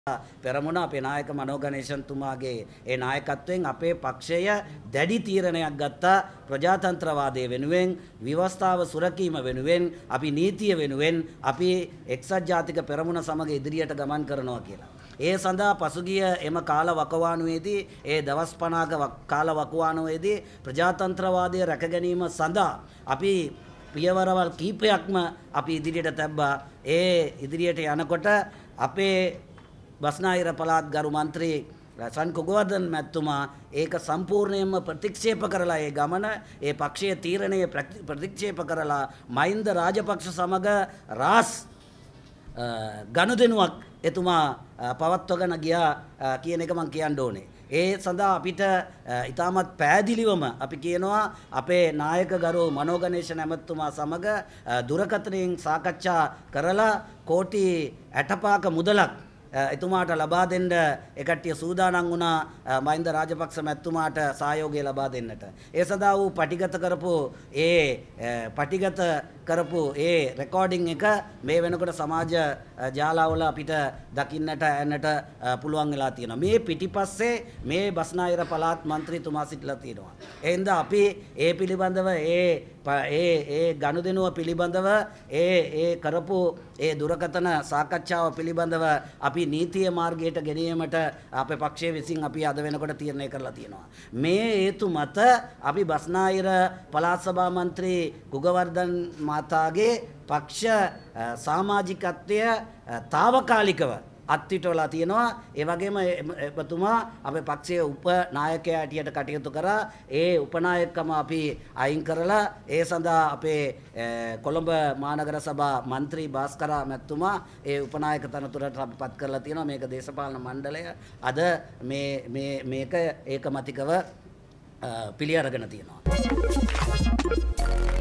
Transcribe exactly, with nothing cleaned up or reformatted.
පෙරමුණ අපේ නායක මනෝ ගණේශන්තුමාගේ ඒ නායකත්වයෙන් අපේ පක්ෂය දැඩි තීරණයක් ගත්තා ප්‍රජාතන්ත්‍රවාදය වෙනුවෙන් විවස්ථාව සුරකීම වෙනුවෙන් අපි නීතිය වෙනුවෙන් අපි එක්සත් ජාතික පෙරමුණ සමග ඉදිරියට ගමන් කරනවා කියලා. ඒ සඳහා පසුගිය එම කාල වකවානුවේදී ඒ දවස් පනහක කාල වකවානුවේදී ප්‍රජාතන්ත්‍රවාදය රැක ගැනීම සඳහා අපි පියවරවල් කීපයක්ම අපි ඉදිරියට තැබ්බා. ඒ ඉදිරියට යනකොට අපේ බස්නාහිර පළාත් ගරු මන්ත්‍රී රසන් කුගවර්ධන මැතිතුමා ඒක සම්පූර්ණයෙන්ම ප්‍රතික්ෂේප කරලා ඒ ගමන ඒ පක්ෂයේ තීරණය ප්‍රතික්ෂේප කරලා මහින්ද රාජපක්ෂ සමග රාස් ගනුදෙනුවක් එතුමා පවත්වගෙන ගියා කියන එක මම කියන්න ඕනේ. ඒ සඳහා අපිට ඉතාමත් පැහැදිලිවම අපි කියනවා අපේ නායක ගරු මනෝ ගණේශ ඇමතිතුමා සමග දුරකථනයෙන් සාකච්ඡා කරලා කෝටි අටපහක මුදලක් එතුමාට ලබා දෙන්න එකටිය සූදානම් වුණා මහින්ද රාජපක්ෂ මැතිතුමාට සහයෝගය ලබා දෙන්නට. ඒ සඳහා වූ පටිගත කරපු ඒ පටිගත කරපු ඒ රෙකෝඩින් එක මේ වෙනකොට සමාජ ජාලාවල අපිට දකින්නට ඇන්නට පුළුවන් වෙලා තියෙනවා. මේ පිටිපස්සේ මේ බස්නාහිර පළාත් මන්ත්‍රීතුමා සිටලා තියෙනවා. ඒ හින්දා අපි ඒ පිළිබඳව ඒ ඒ ඒ ගනුදෙනුව පිළිබඳව ඒ ඒ කරපු ඒ දුරකථන සාකච්ඡාව පිළිබඳව අපි නීතිය මාර්ගයට ගෙනීමට අපේ පක්ෂයේ විසින් අපි අද වෙනකොට තීරණය කරලා තියෙනවා. මේ හේතු මත අපි බස්නාහිර පළාත් සභා මන්ත්‍රී කුගවර්ධන මාතාගේ පක්ෂ සමාජිකත්වය తాවකාලිකව අත්විටවලා තියෙනවා. ඒ වගේම එතුමා අපේ පක්ෂයේ උපනායකයා හැටියට කටයුතු කරා. ඒ උපනායකකම අපි අයින් කරලා ඒ සඳහා අපේ කොළඹ මහනගර සභා මන්ත්‍රී භාස්කර මැතිතුමා ඒ උපනායක තනතුරට අපි පත් කරලා තියෙනවා. මේක දේශපාලන මණ්ඩලය අද මේ මේ මේක ඒකමතිකව පිළි අරගෙන තියෙනවා.